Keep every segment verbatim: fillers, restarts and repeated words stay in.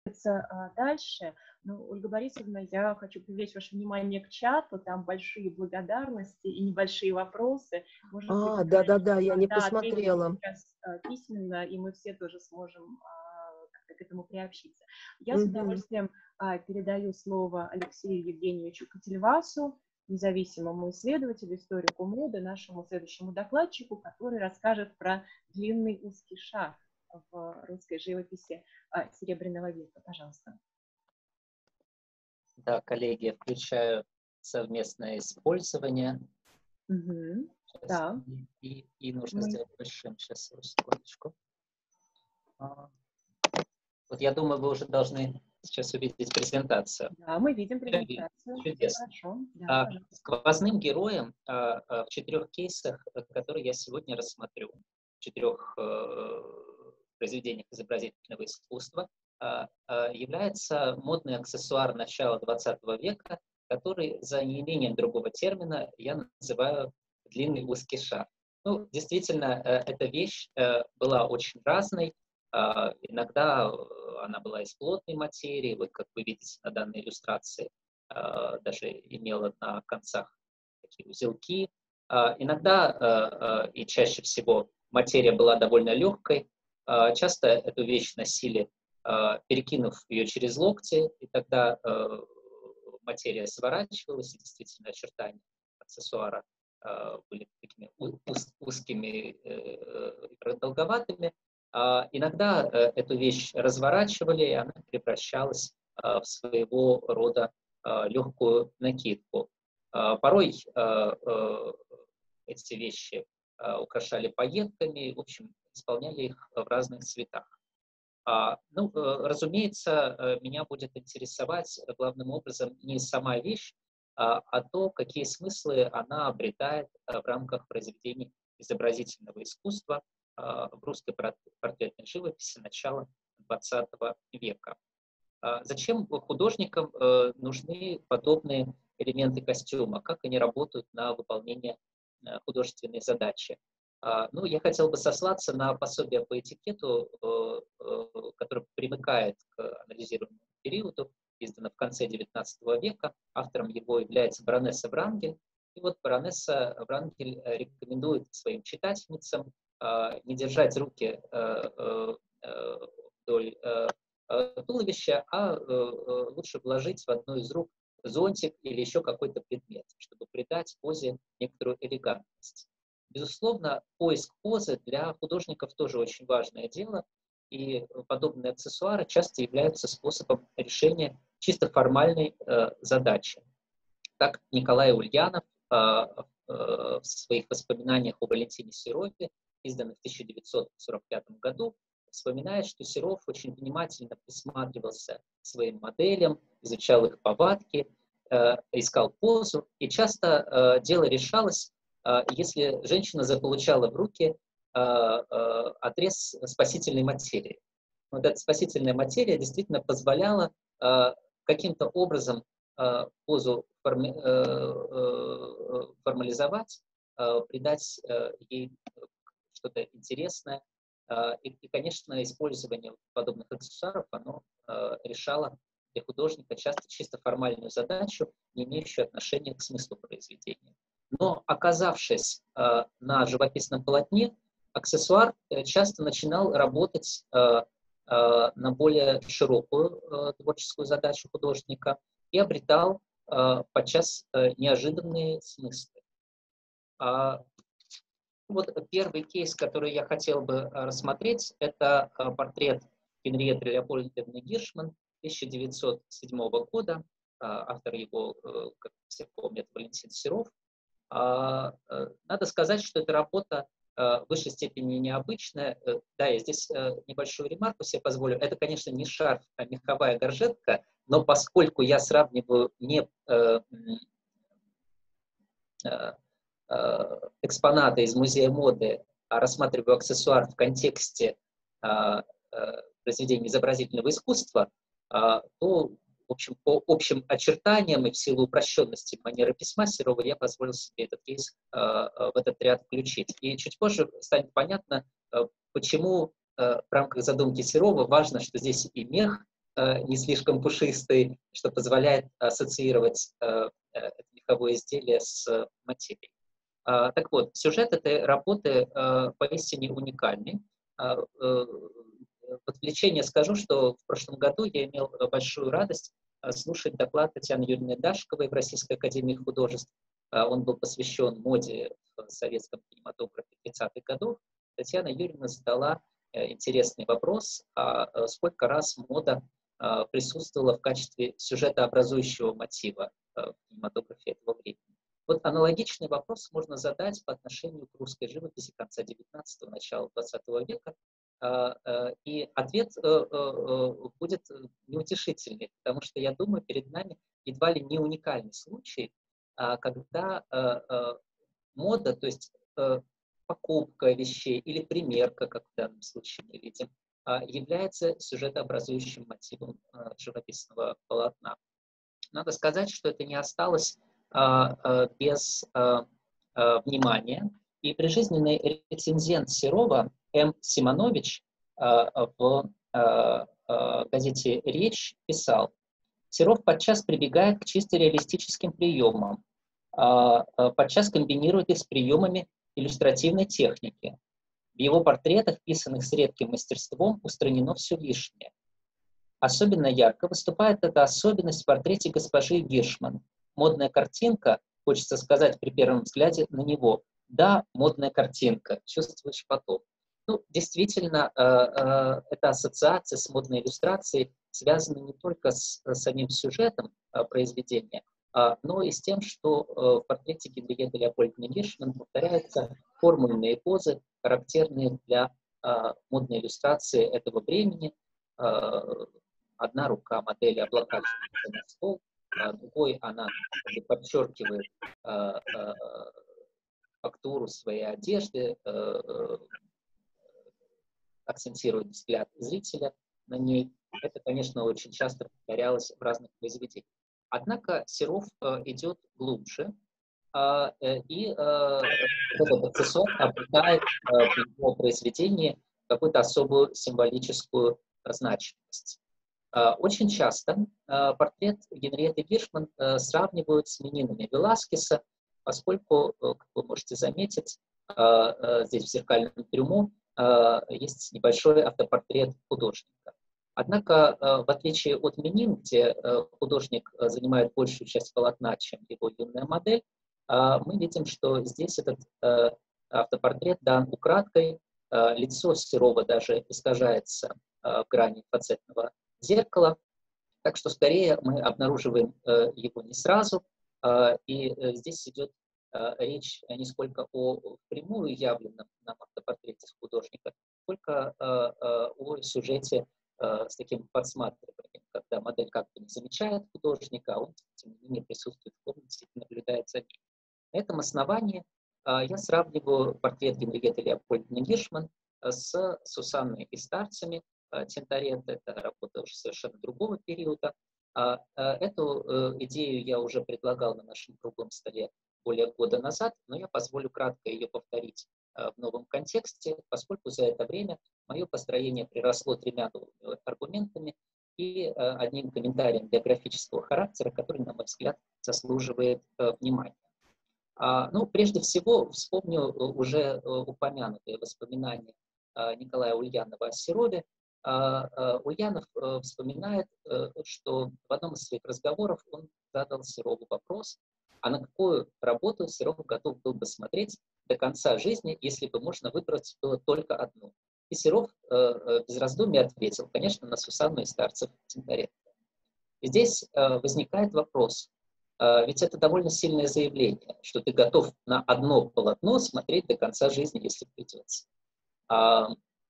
А, Дальше, ну, Ольга Борисовна, я хочу привлечь ваше внимание к чату, там большие благодарности и небольшие вопросы. Может быть, А, да-да-да, я не да, ответите посмотрела. сейчас а, письменно, и мы все тоже сможем а, как-то к этому приобщиться. Я с Мгм. удовольствием а, передаю слово Алексею Евгеньевичу Котельвасу, независимому исследователю, историку моды, нашему следующему докладчику, который расскажет про длинный узкий шаг в русской живописи а, Серебряного века. Пожалуйста. Да, коллеги, я включаю совместное использование. Угу. Сейчас, Да. и, и, и нужно Мы... сделать большим. Сейчас, секундочку. А, вот я думаю, вы уже должны сейчас увидеть презентацию. Да, мы видим презентацию. Чудесно. Хорошо. Да, А, сквозным героем а, а, в четырех кейсах, которые я сегодня рассмотрю, в четырех э, произведениях изобразительного искусства, а, а, является модный аксессуар начала двадцатого века, который за неимением другого термина я называю длинный узкий шар. Ну, действительно, э, эта вещь э, была очень разной. Uh, иногда она была из плотной материи, вот как вы видите на данной иллюстрации, uh, даже имела на концах такие узелки. Uh, иногда uh, uh, и чаще всего материя была довольно легкой. Uh, часто эту вещь носили, uh, перекинув ее через локти, и тогда uh, материя сворачивалась, и действительно очертания аксессуара uh, были такими уз узкими и продолговатыми. Uh, иногда uh, эту вещь разворачивали, и она превращалась uh, в своего рода uh, легкую накидку. Uh, порой uh, uh, эти вещи uh, украшали пайетками, в общем, исполняли их в разных цветах. Uh, ну, uh, разумеется, uh, меня будет интересовать главным образом не сама вещь, uh, а то, какие смыслы она обретает uh, в рамках произведений изобразительного искусства в русской портретной живописи начала двадцатого века. Зачем художникам нужны подобные элементы костюма? Как они работают на выполнение художественной задачи? Ну, я хотел бы сослаться на пособие по этикету, которое примыкает к анализируемому периоду, издано в конце девятнадцатого века. Автором его является баронесса Врангель. И вот баронесса Врангель рекомендует своим читательницам не держать руки вдоль туловища, а лучше вложить в одну из рук зонтик или еще какой-то предмет, чтобы придать позе некоторую элегантность. Безусловно, поиск позы для художников тоже очень важное дело, и подобные аксессуары часто являются способом решения чисто формальной задачи. Так Николай Ульянов в своих воспоминаниях о Валентине Серове, изданных в тысяча девятьсот сорок пятом году, вспоминает, что Серов очень внимательно присматривался к своим моделям, изучал их повадки, э, искал позу, и часто э, дело решалось, э, если женщина заполучала в руки э, э, отрез спасительной материи. Вот эта спасительная материя действительно позволяла э, каким-то образом э, позу форми, э, э, формализовать, э, придать э, ей что-то интересное. И, и, конечно, использование подобных аксессуаров, оно э, решало для художника часто чисто формальную задачу, не имеющую отношения к смыслу произведения. Но, оказавшись э, на живописном полотне, аксессуар э, часто начинал работать э, э, на более широкую э, творческую задачу художника и обретал э, подчас э, неожиданные смыслы. Вот первый кейс, который я хотел бы рассмотреть, это портрет Генриетты Леопольдовны Гиршман тысяча девятьсот седьмого года. Автор его, как все помнят, Валентин Серов. Надо сказать, что эта работа в высшей степени необычная. Да, я здесь небольшую ремарку себе позволю. Это, конечно, не шарф, а меховая горжетка, но поскольку я сравниваю не экспонаты из музея моды, а рассматриваю аксессуар в контексте а, а, произведений изобразительного искусства, а, то, в общем, по общим очертаниям и в силу упрощенности манеры письма Серова я позволил себе этот кейс а, в этот ряд включить. И чуть позже станет понятно, а, почему а, в рамках задумки Серова важно, что здесь и мех, не слишком пушистый, что позволяет ассоциировать это меховое изделие с материей. Так вот, сюжет этой работы поистине уникальный. В отвлечение скажу, что в прошлом году я имел большую радость слушать доклад Татьяны Юрьевны Дашковой в Российской академии художеств. Он был посвящен моде в советском кинематографе тридцатых годов. Татьяна Юрьевна задала интересный вопрос, а сколько раз мода присутствовала в качестве сюжетообразующего мотива в кинематографе этого времени. Вот аналогичный вопрос можно задать по отношению к русской живописи конца девятнадцатого, начала двадцатого века. И ответ будет неутешительный, потому что, я думаю, перед нами едва ли не уникальный случай, когда мода, то есть покупка вещей или примерка, как в данном случае мы видим, является сюжетообразующим мотивом живописного полотна. Надо сказать, что это не осталось без внимания. И прижизненный рецензент Серова М. Симонович в газете «Речь» писал: Серов подчас прибегает к чисто реалистическим приемам, подчас комбинирует их с приемами иллюстративной техники. В его портретах, писанных с редким мастерством, устранено все лишнее. Особенно ярко выступает эта особенность в портрете госпожи Гиршман. Модная картинка, хочется сказать при первом взгляде на него, да, модная картинка, чувствуешь потом. Ну, действительно, э, э, эта ассоциация с модной иллюстрацией связана не только с, с самим сюжетом э, произведения, э, но и с тем, что э, в портрете Генриетты Леопольдовны Гиршман повторяются формульные позы, характерные для э, модной иллюстрации этого времени. Э, одна рука модели облокачивается на стол, э, другой она подчеркивает э, э, фактуру своей одежды, э, акцентирует взгляд зрителя на ней. Это, конечно, очень часто повторялось в разных произведениях. Однако Серов э, идет глубже, э, и э, этот аксессуар обретает э, в его произведении какую-то особую символическую значимость. Э, очень часто э, портрет Генриетты Гиршман э, сравнивают с менинами Веласкеса, поскольку, как вы можете заметить, здесь в зеркальном трюмо есть небольшой автопортрет художника. Однако, в отличие от менин, где художник занимает большую часть полотна, чем его юная модель, мы видим, что здесь этот автопортрет дан украдкой, лицо Серова даже искажается в грани фацетного зеркала, так что скорее мы обнаруживаем его не сразу, и здесь идет речь не сколько о впрямую явленном нам автопортрете художника, сколько о сюжете с таким подсматриванием, когда модель как-то не замечает художника, а он, тем не менее, присутствует в комнате и наблюдает за ним. На этом основании я сравниваю портрет Генриетты Леопольдовны Гиршман с Сусанной и старцами Тинторетто. Это работа уже совершенно другого периода. Эту идею я уже предлагал на нашем круглом столе более года назад, но я позволю кратко ее повторить в новом контексте, поскольку за это время мое построение приросло тремя новыми аргументами и одним комментарием биографического характера, который, на мой взгляд, заслуживает внимания. Ну, прежде всего, вспомню уже упомянутые воспоминания Николая Ульянова о Серове. Ульянов вспоминает, что в одном из своих разговоров он задал Серову вопрос, а на какую работу Серов готов был бы смотреть до конца жизни, если бы можно выбрать было только одну. И Серов э, без раздумий ответил, конечно, на Сусанну и старцев Тинторетто. И здесь э, возникает вопрос, э, ведь это довольно сильное заявление, что ты готов на одно полотно смотреть до конца жизни, если придется. А,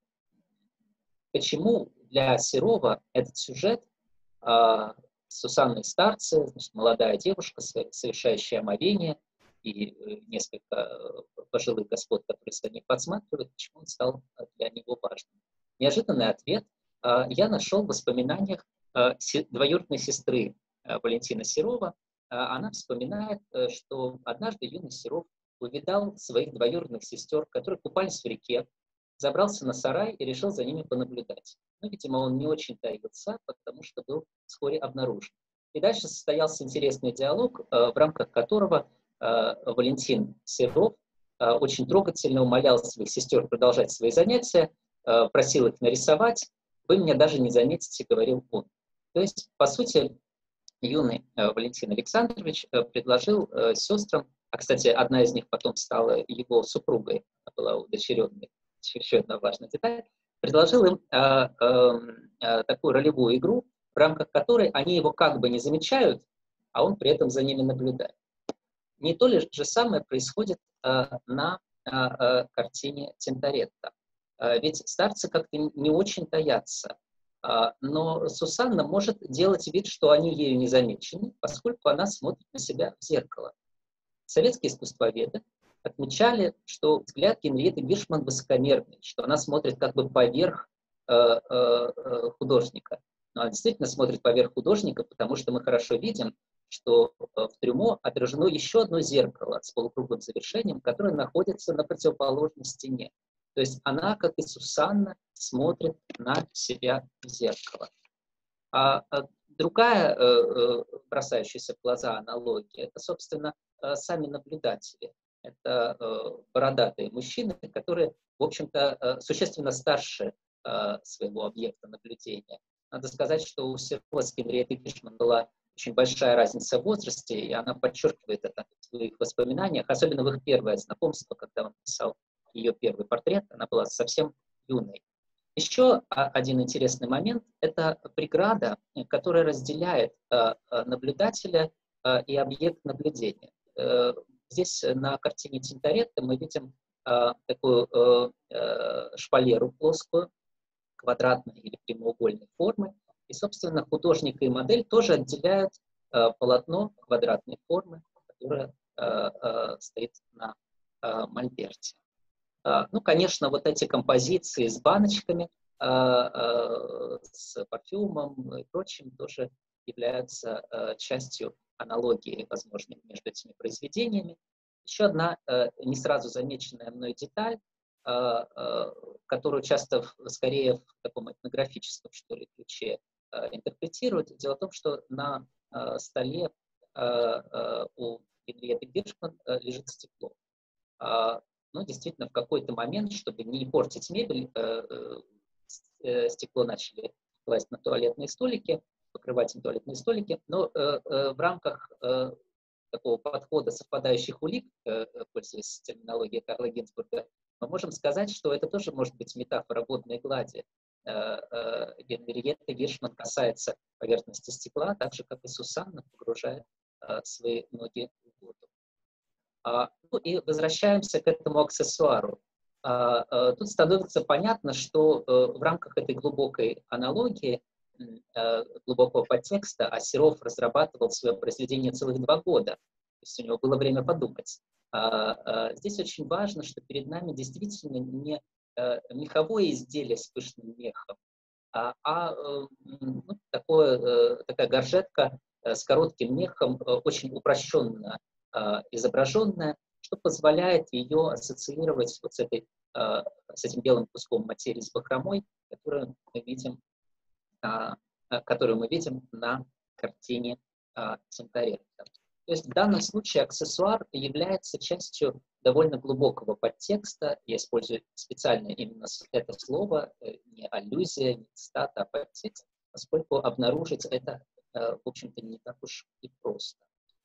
почему для Серова этот сюжет э, Сусанны Старцы, значит, молодая девушка, совершающая омовение, и несколько пожилых господ, которые за ней подсматривают, почему он стал для него важным. Неожиданный ответ я нашел в воспоминаниях двоюродной сестры Валентина Серова. Она вспоминает, что однажды юный Серов увидал своих двоюродных сестер, которые купались в реке, забрался на сарай и решил за ними понаблюдать. Ну, видимо, он не очень таился, потому что был вскоре обнаружен. И дальше состоялся интересный диалог, в рамках которого Валентин Серов очень трогательно умолял своих сестер продолжать свои занятия, просил их нарисовать. «Вы меня даже не заметите», — говорил он. То есть, по сути, юный Валентин Александрович предложил сестрам, а, кстати, одна из них потом стала его супругой, она была удочеренной, еще одна важная деталь, предложил им э, э, такую ролевую игру, в рамках которой они его как бы не замечают, а он при этом за ними наблюдает. Не то ли же самое происходит э, на э, э, картине Тинторетто. Э, ведь старцы как-то не очень таятся, э, но Сусанна может делать вид, что они ею не замечены, поскольку она смотрит на себя в зеркало. Советские искусствоведы отмечали, что взгляд Генриетты Гиршман высокомерный, что она смотрит как бы поверх э, э, художника. Но она действительно смотрит поверх художника, потому что мы хорошо видим, что в трюмо отражено еще одно зеркало с полукруглым завершением, которое находится на противоположной стене. То есть она, как и Сусанна, смотрит на себя в зеркало. А, а другая э, бросающаяся в глаза аналогия — это, собственно, сами наблюдатели. Это э, бородатые мужчины, которые, в общем-то, э, существенно старше э, своего объекта наблюдения. Надо сказать, что у Серова с Генриеттой Гиршман была очень большая разница в возрасте, и она подчеркивает это в своих воспоминаниях, особенно в их первое знакомство, когда он писал ее первый портрет, она была совсем юной. Еще один интересный момент – это преграда, которая разделяет э, наблюдателя э, и объект наблюдения. Здесь на картине Тинторетто мы видим э, такую э, шпалеру плоскую, квадратной или прямоугольной формы. И, собственно, художник и модель тоже отделяют э, полотно квадратной формы, которое э, э, стоит на э, мольберте. Э, ну, конечно, вот эти композиции с баночками, э, э, с парфюмом и прочим тоже являются э, частью аналогии, возможно, между этими произведениями. Еще одна э, не сразу замеченная мной деталь, э, э, которую часто в, скорее в таком этнографическом, что ли, ключе э, интерпретируют. Дело в том, что на э, столе э, э, у Генриетты Гиршман э, лежит стекло. Э, но действительно, в какой-то момент, чтобы не портить мебель, э, э, стекло начали класть на туалетные столики, покрывать им туалетные столики, но э, э, в рамках э, такого подхода совпадающих улик, э, пользуясь терминологией Карла Гинзбурга, мы можем сказать, что это тоже может быть метафора водной глади. Э, э, Генриетта Гиршман касается поверхности стекла, так же, как и Сусанна погружает э, свои ноги в воду. А, ну и возвращаемся к этому аксессуару. А, а, тут становится понятно, что а, в рамках этой глубокой аналогии, глубокого подтекста, а Серов разрабатывал свое произведение целых два года. То есть у него было время подумать. Здесь очень важно, что перед нами действительно не меховое изделие с пышным мехом, а, а ну, такое, такая горжетка с коротким мехом, очень упрощенно изображенная, что позволяет ее ассоциировать вот с, этой, с этим белым куском материи с бахромой, которую мы видим которую мы видим на картине Тинторетто. То есть в данном случае аксессуар является частью довольно глубокого подтекста. Я использую специально именно это слово, не аллюзия, не цитата, а подтекст, поскольку обнаружить это, в общем-то, не так уж и просто.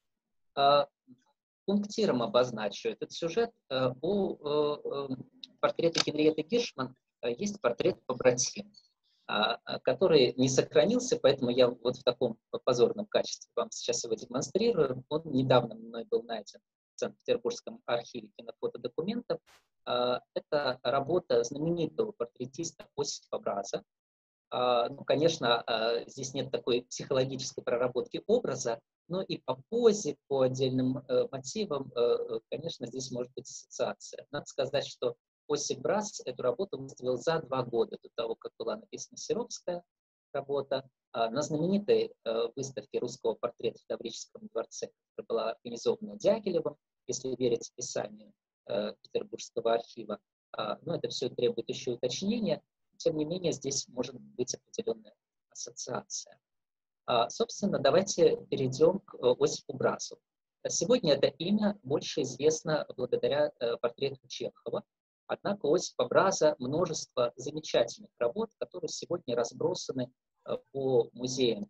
Пунктиром обозначу этот сюжет. У портрета Генриетты Гиршман есть портрет побратима, который не сохранился, поэтому я вот в таком позорном качестве вам сейчас его демонстрирую. Он недавно мной был найден в Санкт-Петербургском архиве кинофотодокументов. Это работа знаменитого портретиста Осипа Браза. Ну, конечно, здесь нет такой психологической проработки образа, но и по позе, по отдельным мотивам, конечно, здесь может быть ассоциация. Надо сказать, что Осип Браз эту работу выставил за два года до того, как была написана серовская работа, на знаменитой выставке русского портрета в Таврическом дворце, которая была организована Дягилевым, если верить описанию Петербургского архива. Но это все требует еще уточнения. Тем не менее, здесь может быть определенная ассоциация. Собственно, давайте перейдем к Осипу Бразу. Сегодня это имя больше известно благодаря портрету Чехова. Однако у Осипа Браза множество замечательных работ, которые сегодня разбросаны по музеям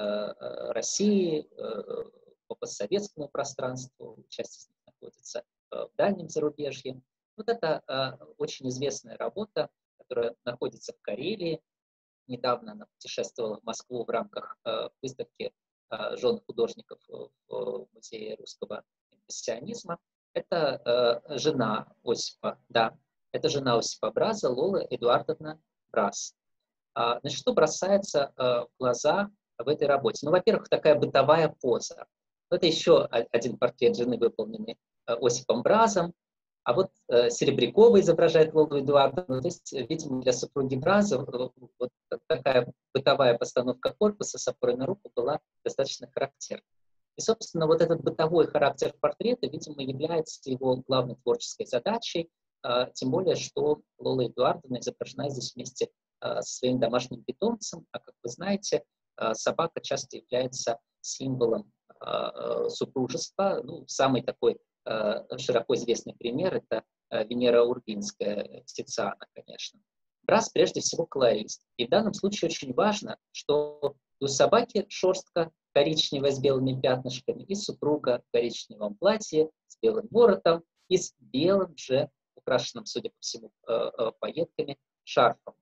России, по постсоветскому пространству, часть из них находится в дальнем зарубежье. Вот это очень известная работа, которая находится в Карелии. Недавно она путешествовала в Москву в рамках выставки жен художников в Музее русского импрессионизма. Это жена Осипа, да, это жена Осипа Браза, Лола Эдуардовна Браз. Значит, что бросается в глаза в этой работе? Ну, во-первых, такая бытовая поза. Это еще один портрет жены, выполненный Осипом Бразом. А вот э, Серебрякова изображает Лолу Эдуардовну. То есть, видимо, для супруги Браза вот такая бытовая постановка корпуса с опорой на руку была достаточно характерна. И, собственно, вот этот бытовой характер портрета, видимо, является его главной творческой задачей, э, тем более, что Лола Эдуардовна изображена здесь вместе э, со своим домашним питомцем, а, как вы знаете, э, собака часто является символом э, супружества. Ну, самый такой широко известный пример — это Венера Урбинская, Тициана, конечно. Браз прежде всего колорист. И в данном случае очень важно, что у собаки шерстка коричневая с белыми пятнышками, и супруга в коричневом платье с белым воротом и с белым же, украшенным, судя по всему, пайетками, шарфом.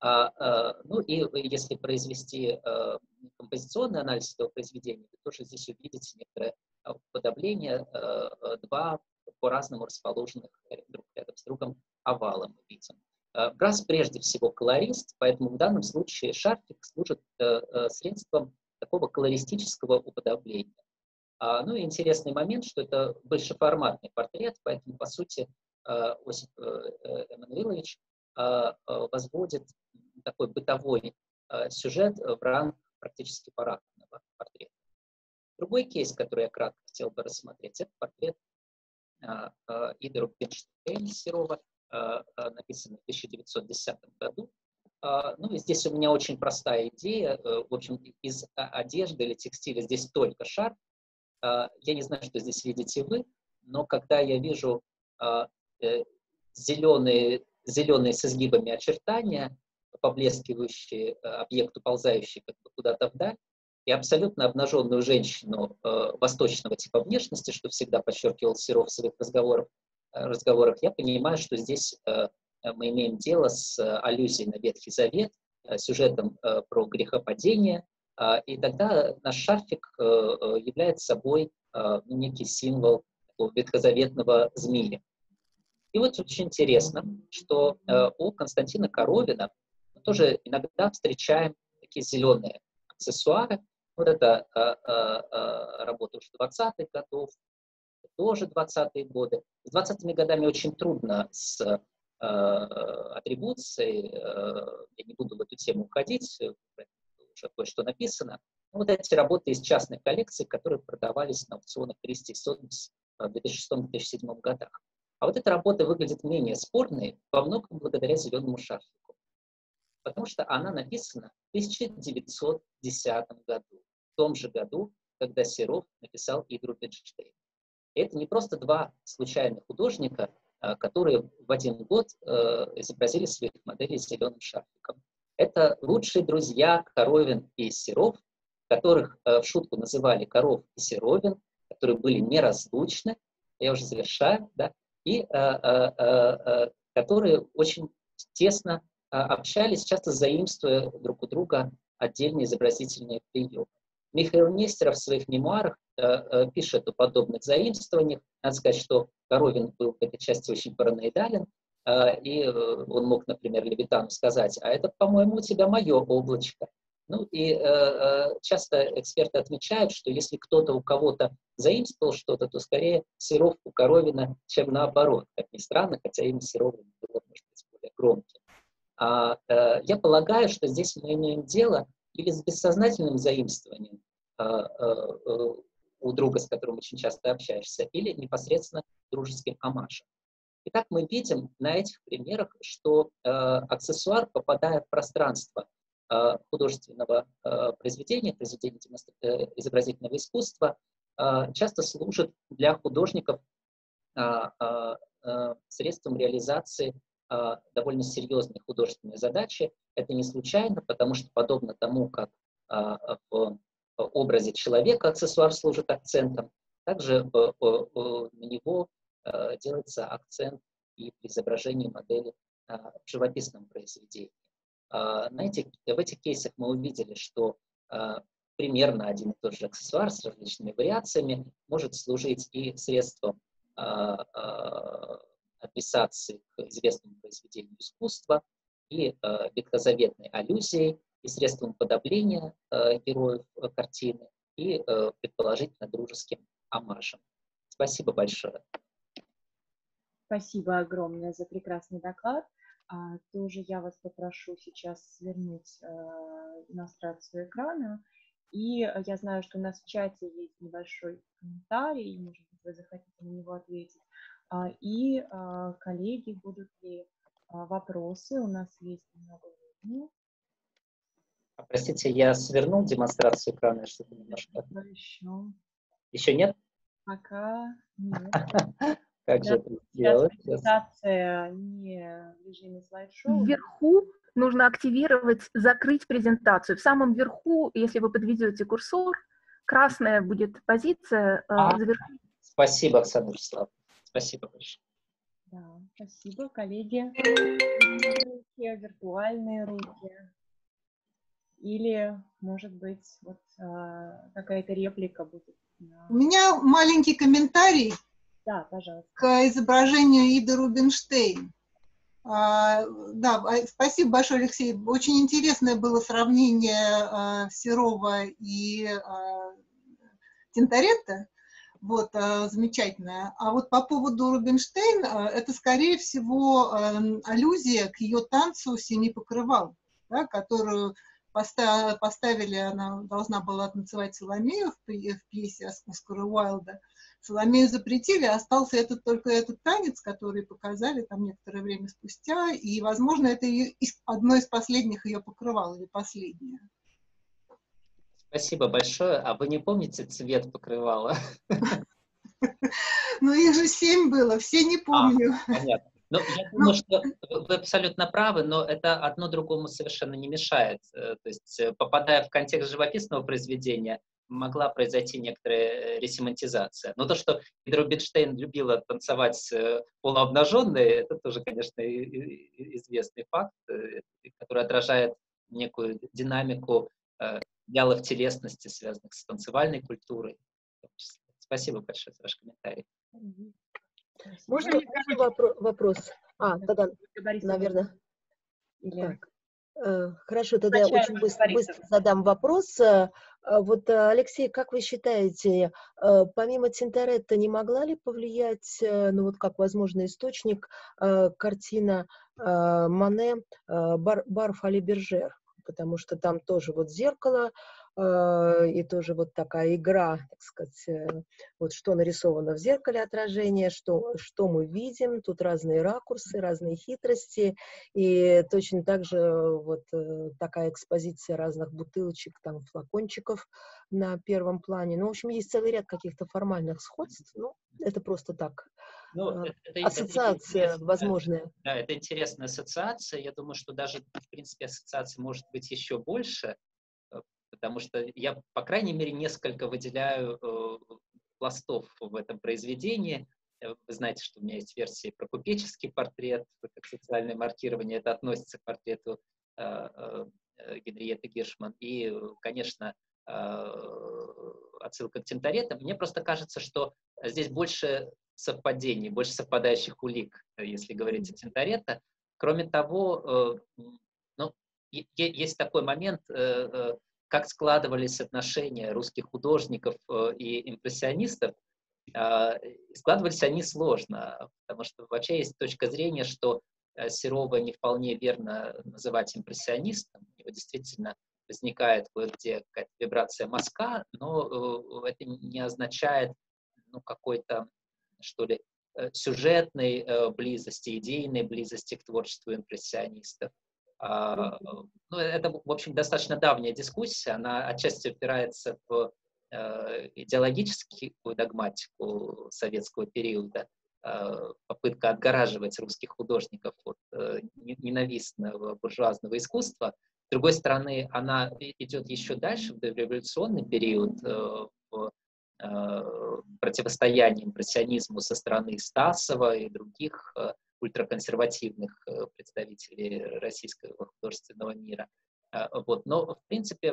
Ну и если произвести композиционный анализ этого произведения, вы тоже здесь увидите некоторое уподобление, два по-разному расположенных друг рядом с другом овала мы видим. Браз прежде всего колорист, поэтому в данном случае шарфик служит средством такого колористического уподобления. Ну и интересный момент, что это большеформатный портрет, поэтому, по сути, Осип Эммануилович возводит такой бытовой сюжет в ранг практически парадного портрета. Другой кейс, который я кратко хотел бы рассмотреть, это портрет э, э, Иды Рубинштейн-Серова, э, э, написанный в тысяча девятьсот десятом году. Э, ну и здесь у меня очень простая идея. Э, в общем, из одежды или текстиля здесь только шарф. Э, я не знаю, что здесь видите вы, но когда я вижу э, э, зеленые, зеленые с изгибами очертания, поблескивающие э, объект, уползающий как бы куда-то вдаль, и абсолютно обнаженную женщину э, восточного типа внешности, что всегда подчеркивал Серов в своих разговорах, э, разговорах, я понимаю, что здесь э, мы имеем дело с э, аллюзией на Ветхий Завет, э, сюжетом э, про грехопадение, э, и тогда наш шарфик э, является собой э, некий символ такого ветхозаветного змея. И вот очень интересно, что э, у Константина Коровина мы тоже иногда встречаем такие зеленые аксессуары. Вот это э, э, работа уже двадцатых годов, тоже двадцатые годы. С двадцатыми годами очень трудно с э, атрибуцией, э, я не буду в эту тему уходить, уже кое-что написано. Но вот эти работы из частных коллекций, которые продавались на аукционах Кристи и Сотбис в две тысячи шестом — две тысячи седьмом годах. А вот эта работа выглядит менее спорной, во многом благодаря зеленому шарфику. Потому что она написана в тысяча девятьсот десятом году, в том же году, когда Серов написал Иду Рубинштейн. И это не просто два случайных художника, которые в один год изобразили своих моделей зеленым шарфиком. Это лучшие друзья Коровин и Серов, которых в шутку называли Коров и Серовин, которые были неразлучны, я уже завершаю, да, и а, а, а, которые очень тесно общались, часто заимствуя друг у друга отдельные изобразительные приемы. Михаил Нестеров в своих мемуарах э, э, пишет о подобных заимствованиях. Надо сказать, что Коровин был в этой части очень параноидален, э, и э, он мог, например, Левитану сказать: «А это, по-моему, у тебя мое облачко». Ну и э, э, часто эксперты отмечают, что если кто-то у кого-то заимствовал что-то, то скорее Серов у Коровина, чем наоборот. Как ни странно, хотя имя Серова было, может быть, более громким. А, э, я полагаю, что здесь мы имеем дело или с бессознательным заимствованием э, э, у друга, с которым очень часто общаешься, или непосредственно дружеским омажем. Итак, мы видим на этих примерах, что э, аксессуар, попадая в пространство э, художественного э, произведения, произведения демонстра- э, изобразительного искусства, э, часто служит для художников э, э, э, средством реализации э, довольно серьезной художественной задачи. Это не случайно, потому что подобно тому, как э, в образе человека аксессуар служит акцентом, также э, э, э, на него делается акцент и при изображении модели в живописном произведении. На этих, в этих кейсах мы увидели, что примерно один и тот же аксессуар с различными вариациями может служить и средством адресации к известному произведению искусства, и ветхозаветной аллюзией, и средством подавления героев картины, и предположительно дружеским омажем. Спасибо большое. Спасибо огромное за прекрасный доклад. А, тоже я вас попрошу сейчас свернуть а, демонстрацию экрана. И я знаю, что у нас в чате есть небольшой комментарий, может быть, вы захотите на него ответить. А, и а, коллеги, будут ли а, вопросы? У нас есть немного времени. Простите, я свернул демонстрацию экрана, что-то немножко. Еще. Еще нет? Пока нет. Как же это сделать? Презентация не в режиме слайд-шоу. Вверху нужно активировать «Закрыть презентацию». В самом верху, если вы подведете курсор, красная будет позиция. А, завершить. Спасибо, Оксана Вячеславовна. Спасибо большое. Да, спасибо, коллеги. Руки, виртуальные руки. Или, может быть, вот а, какая-то реплика будет. У меня маленький комментарий. Да, пожалуйста. К изображению Иды Рубинштейн. А, да, спасибо большое, Алексей. Очень интересное было сравнение а, Серова и а, Тинторетто. Вот, а, замечательное. А вот по поводу Рубинштейн, а, это, скорее всего, а, аллюзия к ее танцу «Семи покрывал», да, которую поста поставили, она должна была танцевать Соломею в, в пьесе Оскара Уайлда. Соломею запретили, остался этот, только этот танец, который показали там некоторое время спустя, и, возможно, это ее, одно из последних ее покрывал, или последнее. Спасибо большое. А вы не помните цвет покрывала? Ну, их же семь было, все не помню. А, понятно. Ну, я думаю, что вы абсолютно правы, но это одно другому совершенно не мешает. То есть, попадая в контекст живописного произведения, могла произойти некоторая ресемантизация. Но то, что Ида Рубинштейн любила танцевать полуобнаженной, это тоже, конечно, известный факт, который отражает некую динамику идеалов телесности, связанных с танцевальной культурой. Спасибо большое за ваш комментарий. Можно ли вопро- вопрос? А, тогда, наверное. Так. Хорошо, тогда я очень быстро, быстро задам вопрос. Вот, Алексей, как вы считаете, помимо Тинторетто не могла ли повлиять, ну вот как возможный источник, картина Мане «Бар, бар Фоли Бержер»? Потому что там тоже вот зеркало, и тоже вот такая игра, так сказать, вот что нарисовано в зеркале отражение, что, что мы видим, тут разные ракурсы, разные хитрости, и точно так же вот такая экспозиция разных бутылочек, там, флакончиков на первом плане. Ну, в общем, есть целый ряд каких-то формальных сходств, ну, это просто так, ну, это, это, ассоциация это возможная. Да, это интересная ассоциация, я думаю, что даже, в принципе, ассоциаций может быть еще больше, потому что я, по крайней мере, несколько выделяю э, пластов в этом произведении. Вы знаете, что у меня есть версия про купеческий портрет, как социальное маркирование, это относится к портрету э, э, Генриетты Гиршман. И, конечно, э, отсылка к Тинторетто. Мне просто кажется, что здесь больше совпадений, больше совпадающих улик, если говорить о Тинторетто. Кроме того, э, ну, есть такой момент, э, э, как складывались отношения русских художников и импрессионистов. Складывались они сложно, потому что вообще есть точка зрения, что Серова не вполне верно называть импрессионистом. У него действительно возникает кое-где какая-то вибрация мазка, но это не означает ну, какой-то, что ли, сюжетной близости, идейной близости к творчеству импрессионистов. Ну, это, в общем, достаточно давняя дискуссия, она отчасти опирается в идеологическую догматику советского периода, попытка отгораживать русских художников от ненавистного буржуазного искусства. С другой стороны, она идет еще дальше, в дореволюционный период, в противостоянии импрессионизму со стороны Стасова и других ультраконсервативных представителей российского художественного мира. Вот. Но, в принципе,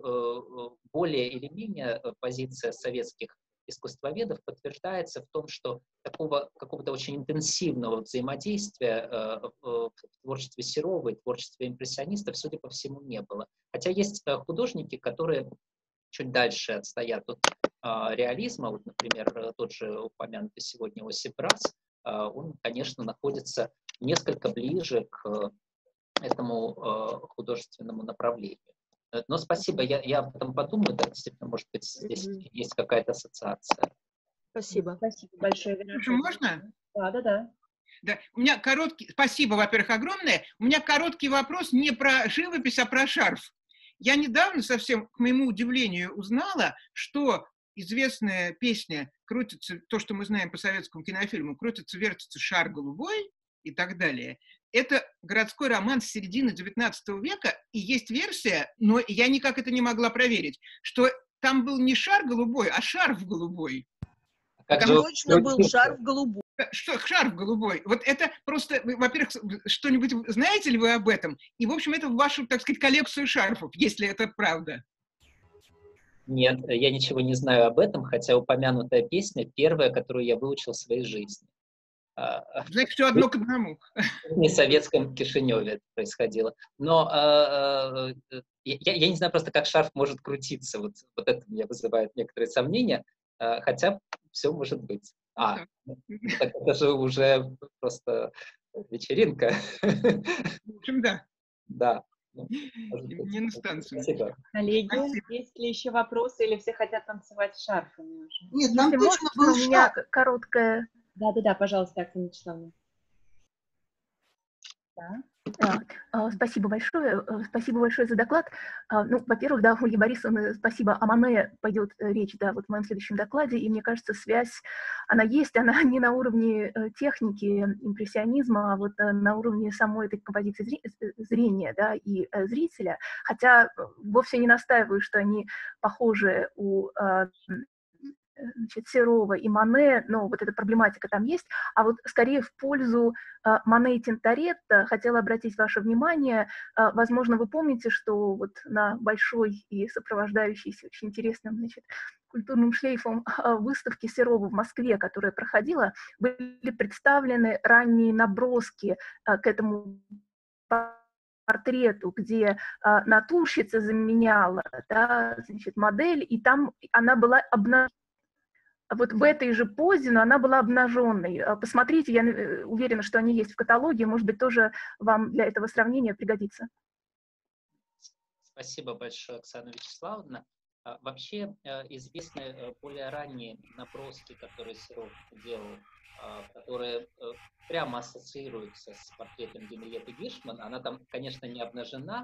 более или менее позиция советских искусствоведов подтверждается в том, что такого какого-то очень интенсивного взаимодействия в творчестве Серова и творчестве импрессионистов, судя по всему, не было. Хотя есть художники, которые чуть дальше отстоят от реализма. Вот, например, тот же упомянутый сегодня Осип Брас, он, конечно, находится несколько ближе к этому художественному направлению. Но спасибо, я, я об этом подумаю, да, действительно, может быть, здесь mm-hmm. есть какая-то ассоциация. Спасибо. Спасибо большое. Можно? Да, да, да. Да, у меня короткий, спасибо, во-первых, огромное. У меня короткий вопрос не про живопись, а про шарф. Я недавно совсем, к моему удивлению, узнала, что известная песня «Крутится», то, что мы знаем по советскому кинофильму, «Крутится, вертится шар голубой» и так далее. Это городской роман с середины девятнадцатого века, и есть версия, но я никак это не могла проверить, что там был не шар голубой, а шарф голубой. Как там точно был шарф голубой. Что, шарф голубой. Вот это просто, во-первых, что-нибудь знаете ли вы об этом? И, в общем, это в вашу, так сказать, коллекцию шарфов, если это правда. Нет, я ничего не знаю об этом, хотя упомянутая песня первая, которую я выучил в своей жизни. Значит, все одно к одному. Не в советском Кишиневе это происходило. Но э, э, я, я не знаю просто, как шарф может крутиться. Вот, вот это меня вызывает некоторые сомнения. Э, хотя все может быть. А, ну, так это же уже просто вечеринка. В общем, да. Да. Не на станцию. Спасибо. Коллеги, Спасибо. Есть ли еще вопросы или все хотят танцевать шарфами уже? Нет, нам Если точно можно, был у меня шарф. короткая... Да-да-да, пожалуйста, Оксана Вячеславовна. Да. А, спасибо большое. Спасибо большое за доклад. А, ну, во-первых, да, Ольге Борисовне спасибо. О Мане пойдет речь, да, вот в моем следующем докладе, и мне кажется, связь, она есть, она не на уровне техники импрессионизма, а вот на уровне самой этой композиции зрения, да, и зрителя, хотя вовсе не настаиваю, что они похожи у значит, Серова и Мане, но вот эта проблематика там есть, а вот скорее в пользу э, Мане и Тинторетто хотела обратить ваше внимание, э, возможно, вы помните, что вот на большой и сопровождающейся очень интересным, значит, культурным шлейфом э, выставки Серова в Москве, которая проходила, были представлены ранние наброски э, к этому портрету, где э, натурщица заменяла, да, значит, модель, и там она была обнажена. Вот в этой же позе, но она была обнаженной. Посмотрите, я уверена, что они есть в каталоге, может быть, тоже вам для этого сравнения пригодится. Спасибо большое, Оксана Вячеславовна. Вообще известны более ранние наброски, которые Серов делал, которые прямо ассоциируются с портретом Генриетты Гиршман. Она там, конечно, не обнажена,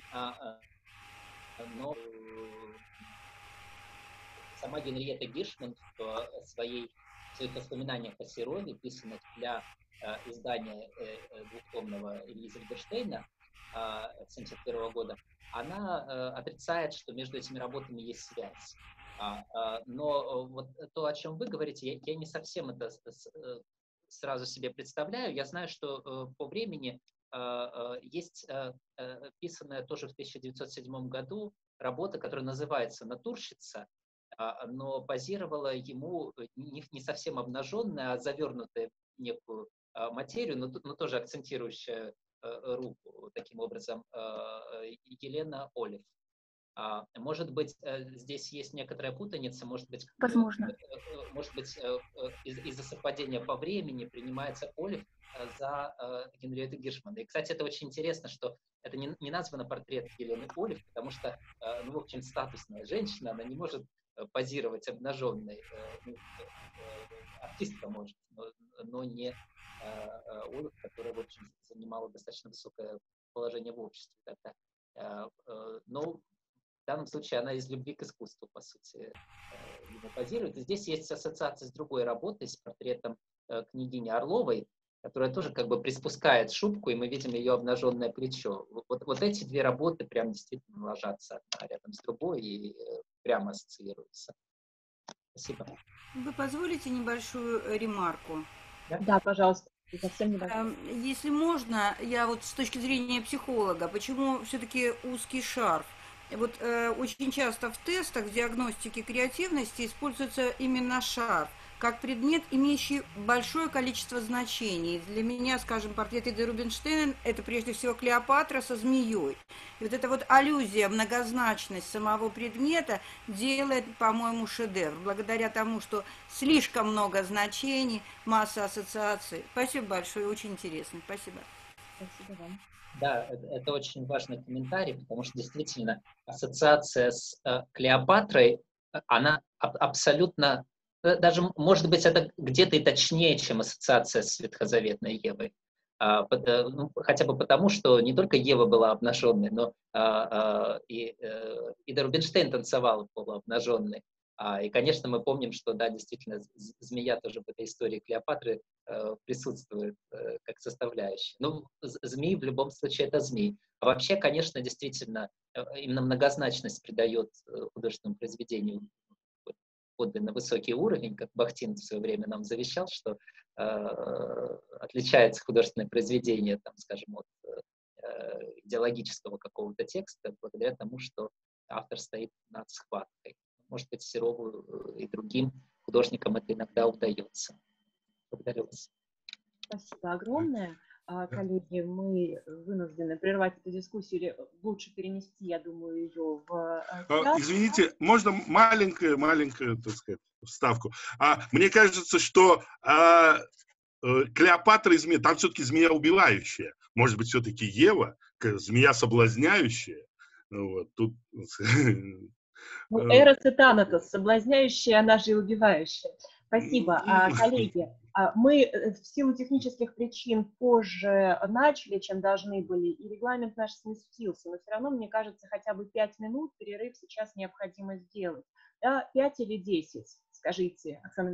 но сама Генриетта Гиршман в своей, в своих воспоминаниях о Серове, писанных для э, издания э, двухтомного Ильи Зильберштейна э, семьдесят первого года, она э, отрицает, что между этими работами есть связь. А, а, но вот то, о чем вы говорите, я, я не совсем это с, э, сразу себе представляю. Я знаю, что э, по времени э, э, есть э, э, писанная тоже в тысяча девятьсот седьмом году работа, которая называется «Натурщица», но позировала ему не, не совсем обнаженная, а завернутая в некую материю, но, но тоже акцентирующая руку, таким образом, Елена Олив. Может быть, здесь есть некоторая путаница, может быть, Возможно. Может быть, из- из-за совпадения по времени принимается Олив за Генриетту Гиршман. И, кстати, это очень интересно, что это не, не названо портрет Елены Олив, потому что, ну, в общем, статусная женщина, она не может позировать обнаженной. Ну, артистка может, но, но не Олаф, которая, в общем, занимала достаточно высокое положение в обществе тогда. Но в данном случае она из любви к искусству, по сути, ему позирует. И здесь есть ассоциация с другой работой, с портретом княгини Орловой, которая тоже как бы приспускает шубку, и мы видим ее обнаженное плечо. Вот, вот эти две работы прям действительно ложатся одна рядом с другой и прямо ассоциируются. Спасибо. Вы позволите небольшую ремарку? Да, да, пожалуйста. Если можно, я вот с точки зрения психолога, почему все-таки узкий шарф? Вот э, очень часто в тестах, в диагностике креативности используется именно шарф как предмет, имеющий большое количество значений. Для меня, скажем, портрет Иды Рубинштейн – это прежде всего Клеопатра со змеей. И вот эта вот аллюзия, многозначность самого предмета делает, по-моему, шедевр. Благодаря тому, что слишком много значений, масса ассоциаций. Спасибо большое, очень интересно. Спасибо. Спасибо вам. Да, это, это очень важный комментарий, потому что действительно ассоциация с э, Клеопатрой, она аб- абсолютно, даже, может быть, это где-то и точнее, чем ассоциация с Ветхозаветной Евой. А, под, ну, хотя бы потому, что не только Ева была обнаженной, но а, а, и а, Ида Рубинштейн танцевала полуобнаженной. А, и, конечно, мы помним, что, да, действительно, змея тоже в этой истории Клеопатры э, присутствует э, как составляющая. Ну, змеи в любом случае это змеи. А вообще, конечно, действительно, э, именно многозначность придает э, художественному произведению подлинно высокий уровень, как Бахтин в свое время нам завещал, что э, отличается художественное произведение, там, скажем, от э, идеологического какого-то текста, благодаря тому, что автор стоит над схваткой. Может быть, Серову и другим художникам это иногда удается. Благодарю вас. Спасибо огромное. Коллеги, мы вынуждены прервать эту дискуссию, или лучше перенести, я думаю, ее в чат. Извините, можно маленькую, маленькую, так сказать, вставку? А, мне кажется, что а, Клеопатра и змея, там все-таки змея убивающая. Может быть, все-таки Ева, змея соблазняющая. Вот, тут... Ну, Эрос и Танатос, соблазняющая, она же и убивающая. Спасибо, коллеги. Мы в силу технических причин позже начали, чем должны были, и регламент наш сместился, но все равно, мне кажется, хотя бы пять минут перерыв сейчас необходимо сделать. Да, пять или десять, скажите, Оксана